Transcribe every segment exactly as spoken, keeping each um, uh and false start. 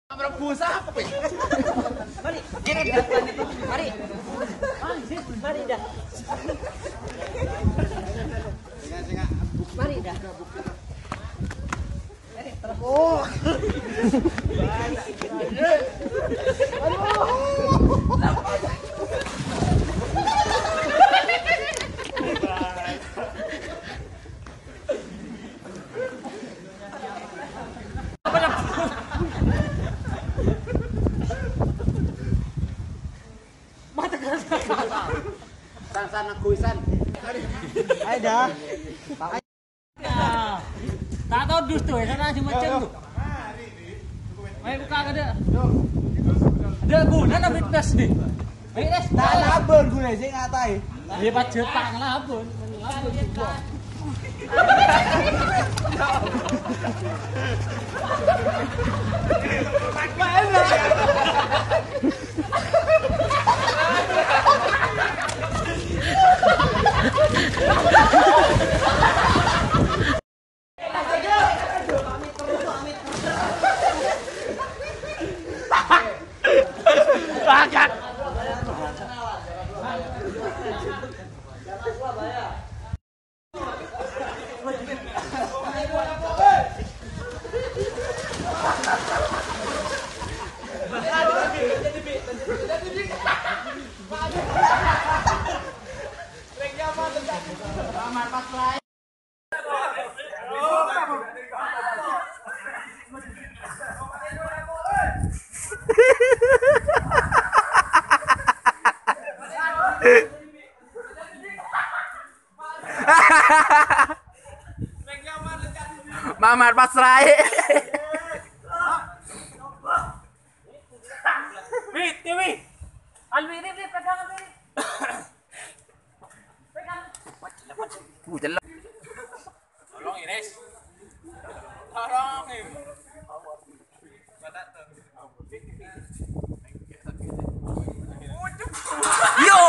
Merebus apa? Mari, ini depan itu. Mari. Mari dah. Mari dah. Oh. Sana kuisan. Ayo dah. Tak tahu dus tuh, sana cuma macam tu. Ayo buka ke dia. Ada guna nak fitness ni. Baik dah. Tak labun guna sing ngatai. Dia pas Jepang labun. Labun juga. Mana? Bakat. Mamat pasrai. Wih, Tiwi. Alwi ini ini pegang apa ini? Pegang. Uh, jelek. Tolong Iris. Tolong ini. Yo.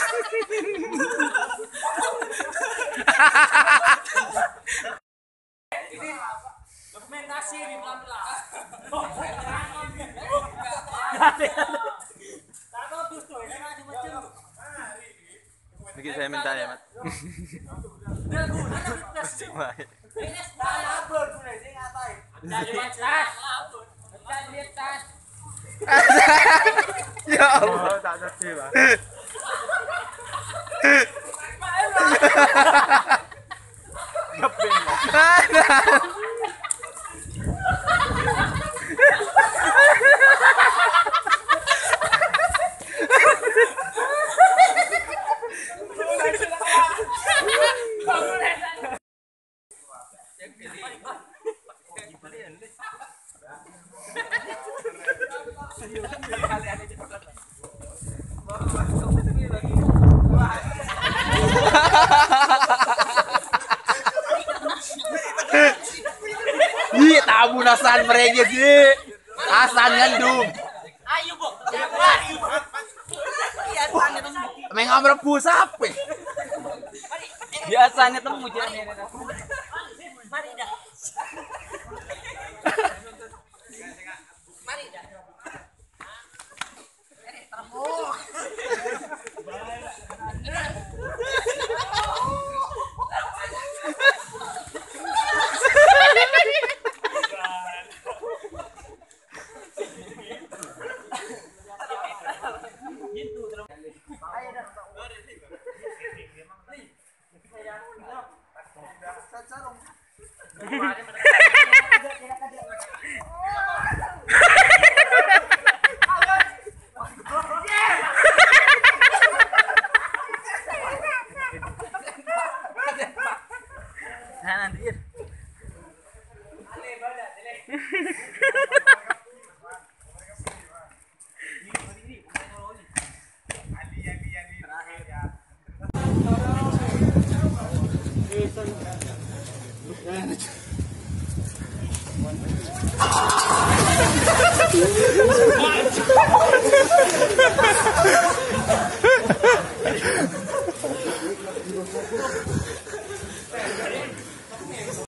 Dokumentasi di pelan-pelan. Tahu dus tuh, ini cuma macam. Mungkin saya minta ya, Mat. Dia guna nak fitness. Ini tak labur guna sing ngatai. Jadi tas. Bukan dia tas. Ya Allah, tak ngerti, Pak. Gepin. Ih, tabu nasan mereka sih. Asan ngandung. Ayo, Bu. Mengang merebus apa? Biasanya temu jangan. Mari dah. Mari dah. Oh. Ha ha ha!